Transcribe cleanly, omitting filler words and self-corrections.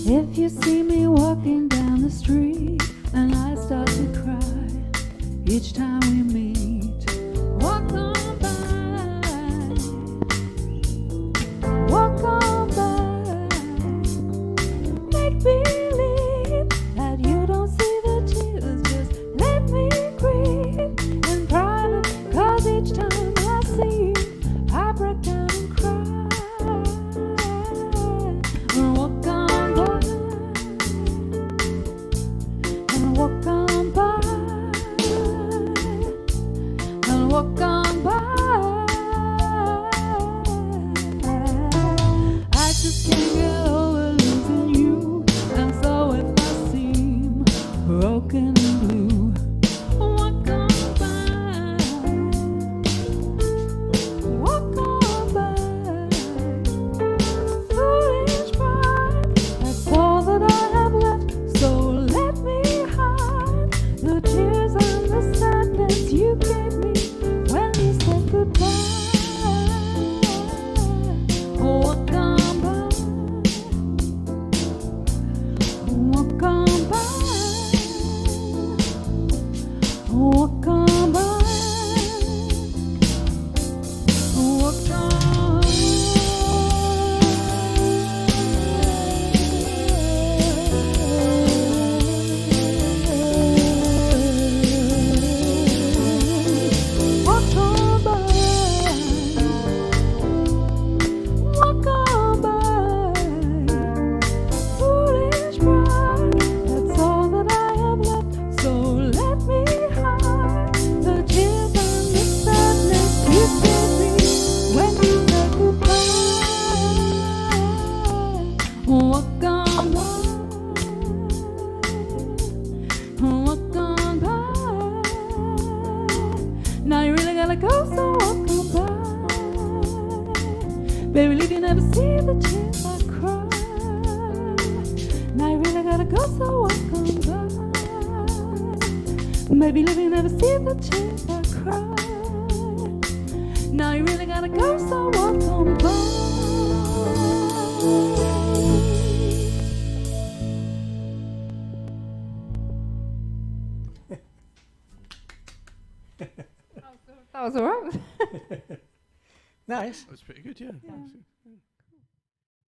If you see me walking down the street and I start to cry each time we meet, walk on by, walk on by. Make believe that you don't see the tears, just let me grieve in private, 'cause each time I see you I break down and cry. Walk on by, and walk on by, and walk on by. I just can't get over losing you, and so if I seem broken and blue, walk on by, walk on by. Foolish pride, that's all that I have left, so let me hide the tears and the sadness you gave me when you said goodbye. Walk on by, walk on by, walk on by, walk on. Walk on by, walk on by. Foolish pride, that's all that I have left, so let me hide the tears and the sadness you gave me when you said goodbye. Walk on by, walk on by. Now you really gotta go, so walk on by. Baby, leave you never see the tears I cry. Now you really gotta go, so walk on by. Baby, leave you never see the tears I cry. Now you really gotta go, so walk on by. That was all right. Nice. That's pretty good, yeah. Yeah.